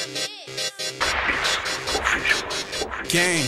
Gang.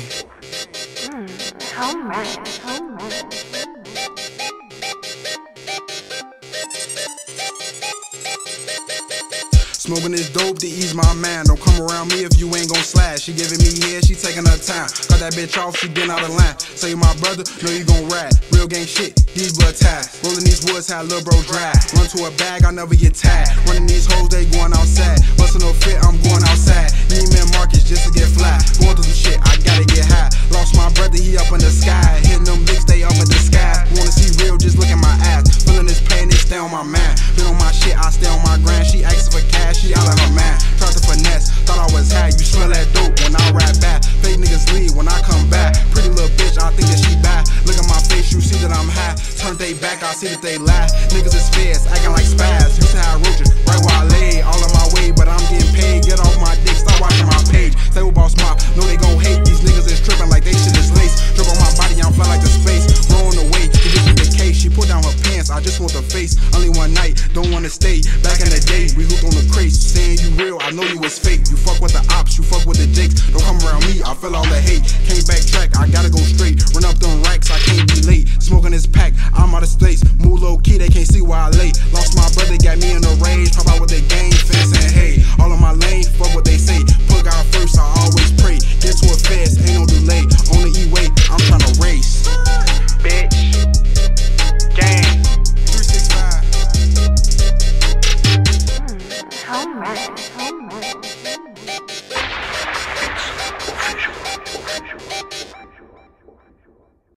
Smoking this dope to ease my mind. Don't come around me if you ain't gon' slash. She giving me head, she taking her time. Cut that bitch off, she been out of line. Say you my brother, know you gon' ride. Real gang shit, these blood ties. Rolling these woods, how lil' bro dry. Run to a bag, I'll never get tired. Running these hoes, they going outside. Bustin' no fit, I'm going outside. Neiman Marcus just to get fly. Going through some shit, I gotta get high. Lost my brother, he up in the sky. Hitting them licks, they up in the sky. Wanna see real, just look at my ass. Feeling this pain, it stay on my mind. Been on my shit, I stay on my grind. She asking for cash, she out of her mind. Tried to finesse, thought I was high. You smell that dope when I ride back. Fake niggas leave when I come back. Pretty little bitch, I think that she bad. Look at my face, you see that I'm high. Turn they back, I see that they lie. Niggas is fierce, acting like spaz. You say I wrote you, right where I lay. All on my way, but I'm getting paid. Get off my dick, stop watching my page. Say what boss mop, know they gon' hate. These niggas is tripping like they shit is lace. Drip on my body, I'm fly like the space. Rolling away, it just be the case. She put down her pants, I just want the face. Only one night, don't wanna stay. Back in the day, we hooked on the crates. Saying you real, I know you was fake. You fuck with the ops, you fuck with the jakes. Don't come around me, I feel all the hate. Can't backtrack, I gotta go straight. Run up them racks, I can't be late. Smoking this pack, I'm out of space. Move low key, they can't see where I lay. Lost my brother, got me in a rage. Pop out with the gang, fence and hay. All of my lane, fuck what they say. Put out first, I